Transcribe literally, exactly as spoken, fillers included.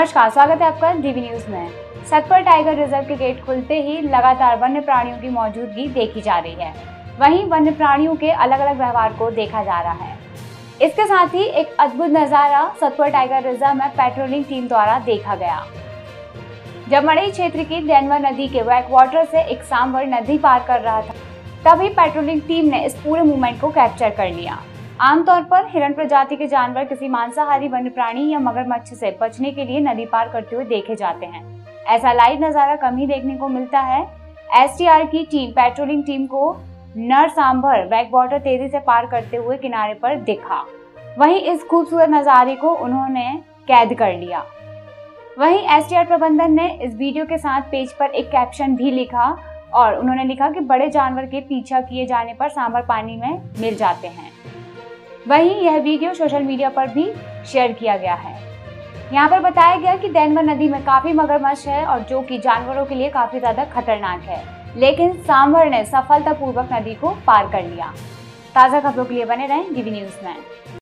नमस्कार, स्वागत है आपका डीवी न्यूज में। सतपुड़ा टाइगर रिजर्व के गेट खुलते ही लगातार वन्य प्राणियों की मौजूदगी देखी जा रही है। वहीं वन्य प्राणियों के अलग अलग व्यवहार को देखा जा रहा है। इसके साथ ही एक अद्भुत नजारा सतपुड़ा टाइगर रिजर्व में पेट्रोलिंग टीम द्वारा देखा गया। जब मड़ई क्षेत्र की देनवा नदी के बैक वाटर से एक सांभर नदी पार कर रहा था, तभी पेट्रोलिंग टीम ने इस पूरे मूवमेंट को कैप्चर कर लिया। आमतौर पर हिरण प्रजाति के जानवर किसी मांसाहारी वन्य प्राणी या मगरमच्छ से बचने के लिए नदी पार करते हुए देखे जाते हैं। ऐसा लाइव नजारा कम ही देखने को मिलता है। एसटीआर की टीम पेट्रोलिंग टीम को नर सांभर बैक वाटर तेजी से पार करते हुए किनारे पर दिखा। वहीं इस खूबसूरत नजारे को उन्होंने कैद कर लिया। वहीं एसटीआर प्रबंधन ने इस वीडियो के साथ पेज पर एक कैप्शन भी लिखा और उन्होंने लिखा कि बड़े जानवर के पीछा किए जाने पर सांभर पानी में मिल जाते हैं। वहीं यह वीडियो सोशल मीडिया पर भी शेयर किया गया है। यहाँ पर बताया गया कि देनवा नदी में काफी मगरमच्छ है और जो कि जानवरों के लिए काफी ज्यादा खतरनाक है, लेकिन सांभर ने सफलतापूर्वक नदी को पार कर लिया। ताजा खबरों के लिए बने रहें डीवी न्यूज में।